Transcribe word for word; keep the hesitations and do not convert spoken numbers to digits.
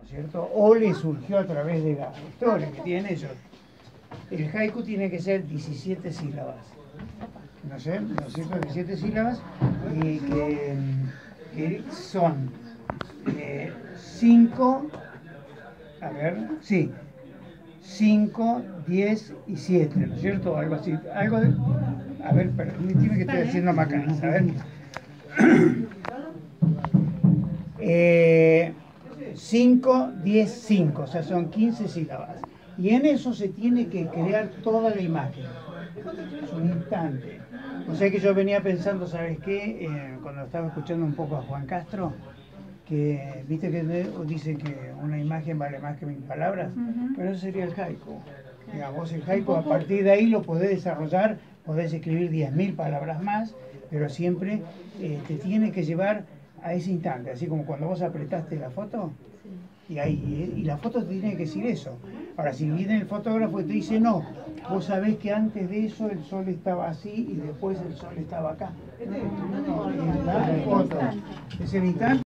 es cierto? O le surgió a través de la historia que tienen ellos. El haiku tiene que ser diecisiete sílabas, no sé, ¿no es cierto? diecisiete sílabas, y que, que son cinco, eh, a ver, sí, cinco, diez y siete, ¿no es cierto? Algo así, algo de, a ver, permíteme que estoy haciendo macanas, a ver. Eh, cinco, diez, cinco, o sea, son quince sílabas. Y en eso se tiene que crear toda la imagen. Es un instante. O sea que yo venía pensando, ¿sabes qué? Eh, cuando estaba escuchando un poco a Juan Castro, que viste que dice que una imagen vale más que mil palabras, uh-huh. Pero eso sería el haiku. Digamos, el haiku a partir de ahí lo podés desarrollar, podés escribir diez mil palabras más, pero siempre eh, te tiene que llevar a ese instante, así como cuando vos apretaste la foto, y, ahí, y la foto te tiene que decir eso. Ahora, si viene el fotógrafo y te dice, no, vos sabés que antes de eso el sol estaba así y después el sol estaba acá. No, no, no, no, no, no, no, no, no, no, es el instante.